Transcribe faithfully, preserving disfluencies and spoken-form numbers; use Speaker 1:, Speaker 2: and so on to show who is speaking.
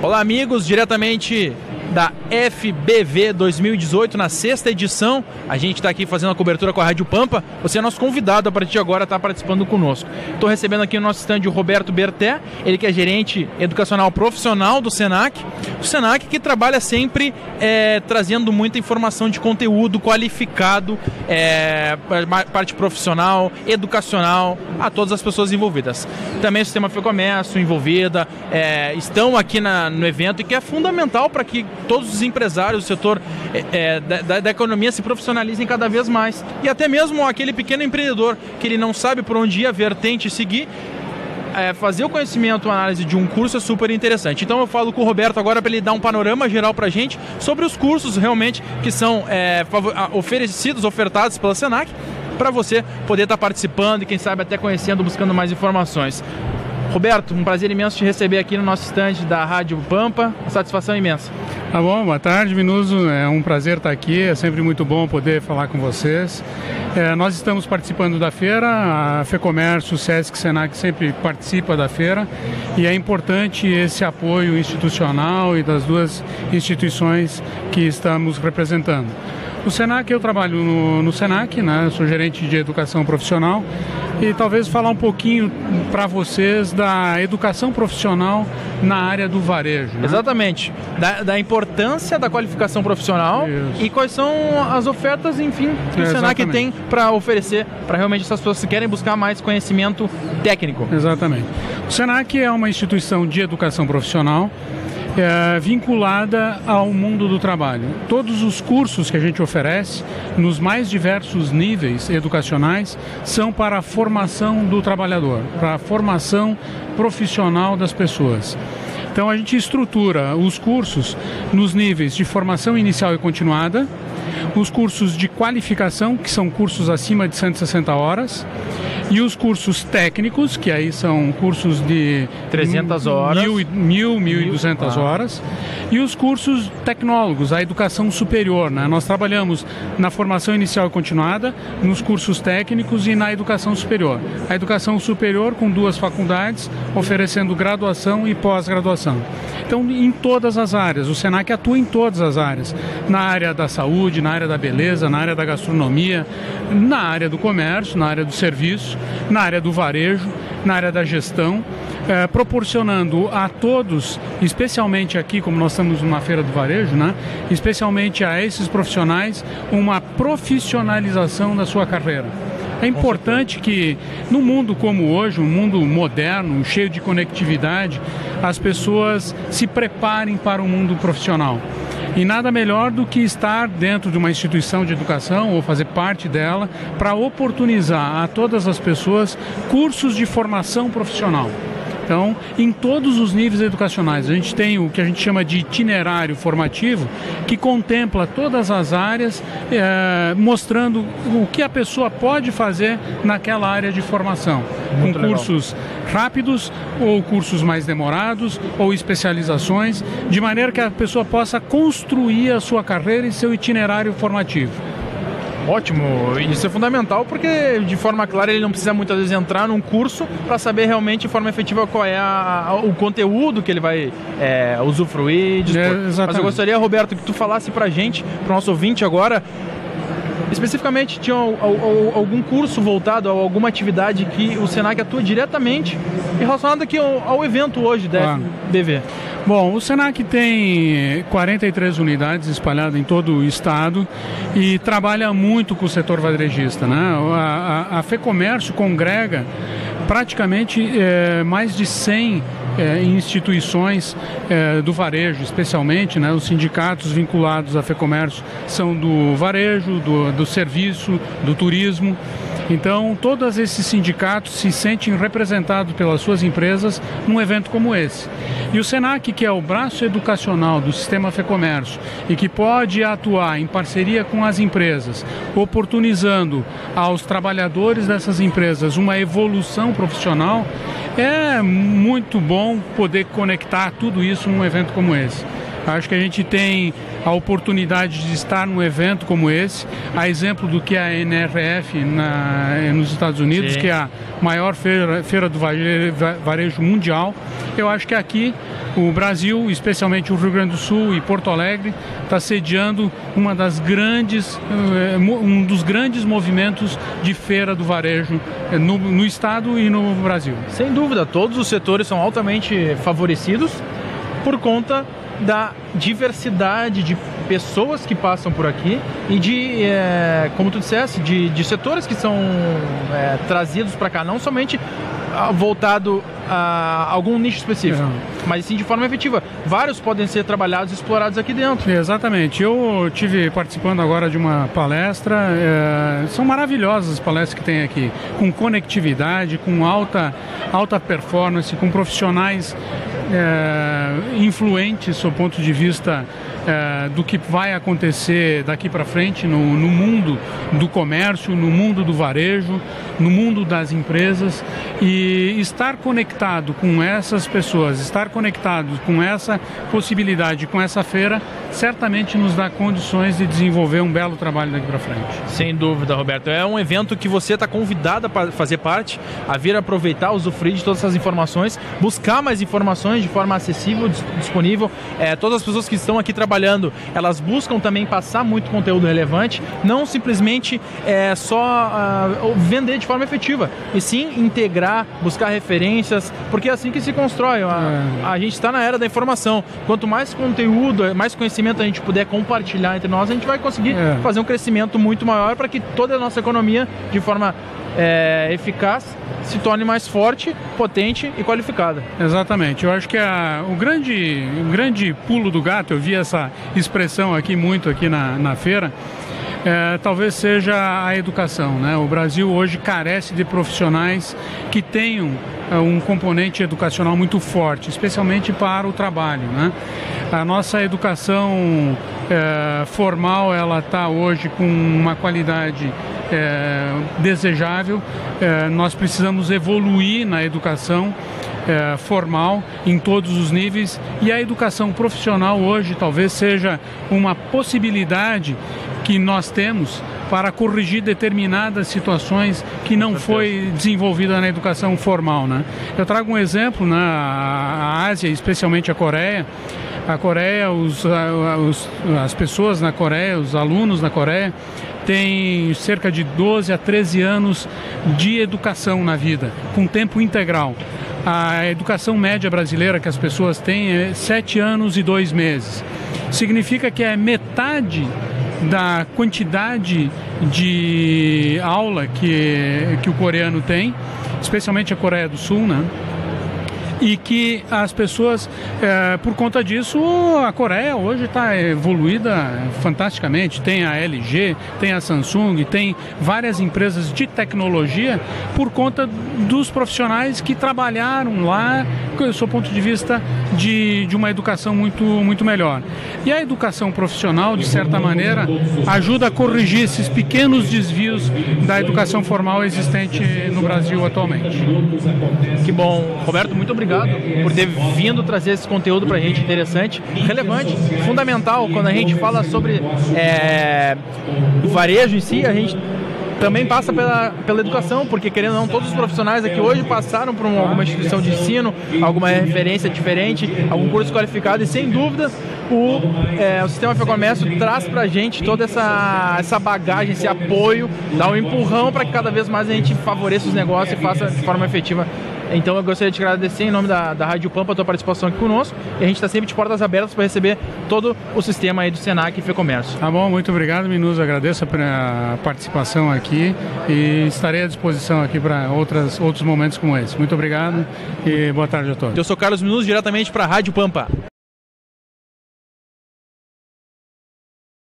Speaker 1: Olá, amigos, diretamente da F B V dois mil e dezoito, na sexta edição. A gente está aqui fazendo a cobertura com a Rádio Pampa. Você é nosso convidado a partir de agora, está participando conosco. Estou recebendo aqui no nosso stand o Roberto Berté, ele que é gerente educacional profissional do Senac. O Senac que trabalha sempre é, trazendo muita informação de conteúdo qualificado, é, parte profissional, educacional, a todas as pessoas envolvidas. Também o Sistema FEComércio envolvida, é, estão aqui na, no evento, e que é fundamental para que todos os empresários do setor é, da, da economia se profissionalizem cada vez mais. E até mesmo aquele pequeno empreendedor que ele não sabe por onde ir, a vertente seguir, é, fazer o conhecimento, a análise de um curso é super interessante. Então eu falo com o Roberto agora para ele dar um panorama geral para a gente sobre os cursos realmente que são é, oferecidos, ofertados pela Senac, para você poder estar participando e quem sabe até conhecendo, buscando mais informações. Roberto, um prazer imenso te receber aqui no nosso stand da Rádio Pampa, uma satisfação imensa.
Speaker 2: Tá bom, boa tarde, Minuso, é um prazer estar aqui, é sempre muito bom poder falar com vocês. É, nós estamos participando da feira, a FEComércio, o Sesc, Senac sempre participa da feira, e é importante esse apoio institucional e das duas instituições que estamos representando. O Senac, eu trabalho no, no Senac, né? Sou gerente de educação profissional, e talvez falar um pouquinho para vocês da educação profissional na área do varejo. Né?
Speaker 1: Exatamente, da, da importância da qualificação profissional. Isso. E quais são as ofertas, enfim, que é, o Senac exatamente. tem para oferecer para realmente essas pessoas que querem buscar mais conhecimento técnico.
Speaker 2: Exatamente. O Senac é uma instituição de educação profissional É, vinculada ao mundo do trabalho. Todos os cursos que a gente oferece, nos mais diversos níveis educacionais, são para a formação do trabalhador, para a formação profissional das pessoas. Então a gente estrutura os cursos nos níveis de formação inicial e continuada, os cursos de qualificação, que são cursos acima de cento e sessenta horas, e os cursos técnicos, que aí são cursos de
Speaker 1: trezentas horas,
Speaker 2: mil, mil e duzentas horas, e os cursos tecnólogos, a educação superior, né? Nós trabalhamos na formação inicial e continuada, nos cursos técnicos e na educação superior. A educação superior com duas faculdades, oferecendo graduação e pós-graduação. Então, em todas as áreas, o Senac atua em todas as áreas, na área da saúde, na área da beleza, na área da gastronomia, na área do comércio, na área do serviço, na área do varejo, na área da gestão, eh, proporcionando a todos, especialmente aqui, como nós estamos numa feira do varejo, né, especialmente a esses profissionais, uma profissionalização da sua carreira. É importante que, no mundo como hoje, um mundo moderno, cheio de conectividade, as pessoas se preparem para o mundo profissional. E nada melhor do que estar dentro de uma instituição de educação ou fazer parte dela para oportunizar a todas as pessoas cursos de formação profissional. Então, em todos os níveis educacionais, a gente tem o que a gente chama de itinerário formativo, que contempla todas as áreas, é, mostrando o que a pessoa pode fazer naquela área de formação. Muito com cursos legal. rápidos, ou cursos mais demorados, ou especializações, de maneira que a pessoa possa construir a sua carreira e seu itinerário formativo.
Speaker 1: Ótimo, isso é fundamental porque de forma clara ele não precisa muitas vezes entrar num curso para saber realmente de forma efetiva qual é a, a, o conteúdo que ele vai é, usufruir, dispor. É, Mas eu gostaria, Roberto, que tu falasse para a gente, para o nosso ouvinte agora, especificamente, tinha algum curso voltado a alguma atividade que o Senac atua diretamente relacionado aqui ao, ao evento hoje da F B V?
Speaker 2: Bom, o Senac tem quarenta e três unidades espalhadas em todo o estado e trabalha muito com o setor varejista, né? A, a, a FEComércio congrega praticamente é, mais de cem é, instituições é, do varejo, especialmente, né? Os sindicatos vinculados à FEComércio são do varejo, do, do serviço, do turismo. Então, todos esses sindicatos se sentem representados pelas suas empresas num evento como esse. E o Senac, que é o braço educacional do Sistema FEComércio e que pode atuar em parceria com as empresas, oportunizando aos trabalhadores dessas empresas uma evolução profissional, é muito bom poder conectar tudo isso num evento como esse. Acho que a gente tem a oportunidade de estar num evento como esse, a exemplo do que a N R F na, nos Estados Unidos, Sim. que é a maior feira, feira do varejo mundial. Eu acho que aqui o Brasil, especialmente o Rio Grande do Sul e Porto Alegre, está sediando uma das grandes, um dos grandes movimentos de feira do varejo no, no estado e no Brasil.
Speaker 1: Sem dúvida, todos os setores são altamente favorecidos por conta da diversidade de pessoas que passam por aqui e de, é, como tu disseste, de, de setores que são é, trazidos para cá, não somente voltado a algum nicho específico, é. mas sim de forma efetiva. Vários podem ser trabalhados e explorados aqui dentro.
Speaker 2: Exatamente. Eu tive participando agora de uma palestra, é, são maravilhosas as palestras que tem aqui, com conectividade, com alta, alta performance, com profissionais é, influentes do ponto de vista é, do que vai acontecer daqui para frente no, no mundo do comércio, no mundo do varejo, no mundo das empresas. E estar conectado com essas pessoas, estar conectado com essa possibilidade, com essa feira, certamente nos dá condições de desenvolver um belo trabalho daqui para frente.
Speaker 1: Sem dúvida, Roberto. É um evento que você está convidado a fazer parte, a vir aproveitar, usufruir de todas essas informações, buscar mais informações de forma acessível, disponível. É, todas as pessoas que estão aqui trabalhando, elas buscam também passar muito conteúdo relevante, não simplesmente é, só uh, vender de forma efetiva, e sim integrar, buscar referências, porque é assim que se constrói. A, é. a gente está na era da informação. Quanto mais conteúdo, mais conhecimento a gente puder compartilhar entre nós, a gente vai conseguir é. fazer um crescimento muito maior para que toda a nossa economia, de forma é, eficaz, se torne mais forte, potente e qualificada.
Speaker 2: Exatamente. Eu acho que a, o, grande, o grande pulo do gato, eu vi essa expressão aqui muito aqui na, na feira, É, talvez seja a educação, né? O Brasil hoje carece de profissionais que tenham é, um componente educacional muito forte, especialmente para o trabalho, né? A nossa educação é, formal, ela está hoje com uma qualidade é, desejável. É, nós precisamos evoluir na educação É, formal em todos os níveis, e a educação profissional hoje talvez seja uma possibilidade que nós temos para corrigir determinadas situações que não foi desenvolvida na educação formal, né? Eu trago um exemplo, né? A Ásia, especialmente a Coreia. A Coreia, os, os, as pessoas na Coreia, os alunos na Coreia, têm cerca de doze a treze anos de educação na vida, com tempo integral. A educação média brasileira que as pessoas têm é sete anos e dois meses. Significa que é metade da quantidade de aula que, que o coreano tem, especialmente a Coreia do Sul, né? E que as pessoas, é, por conta disso, a Coreia hoje está evoluída fantasticamente. Tem a L G, tem a Samsung, tem várias empresas de tecnologia por conta dos profissionais que trabalharam lá, do seu ponto de vista de, de uma educação muito, muito melhor. E a educação profissional, de certa maneira, ajuda a corrigir esses pequenos desvios da educação formal existente no Brasil atualmente.
Speaker 1: Que bom. Roberto, muito obrigado por ter vindo trazer esse conteúdo pra gente interessante, relevante, fundamental. Quando a gente fala sobre é, o varejo em si, a gente também passa pela, pela educação, porque querendo ou não, todos os profissionais aqui hoje passaram por uma, alguma instituição de ensino, alguma referência diferente, algum curso qualificado, e sem dúvida o, é, o Sistema FEComércio traz pra gente toda essa, essa bagagem, esse apoio, dá um empurrão para que cada vez mais a gente favoreça os negócios e faça de forma efetiva. Então eu gostaria de te agradecer em nome da, da Rádio Pampa a tua participação aqui conosco, e a gente está sempre de portas abertas para receber todo o sistema aí do Senac e FEComércio.
Speaker 2: Tá bom, muito obrigado, Minuza, agradeço a participação aqui e estarei à disposição aqui para outros momentos como esse. Muito obrigado e boa tarde a todos.
Speaker 1: Eu sou Carlos Minuza, diretamente para a Rádio Pampa.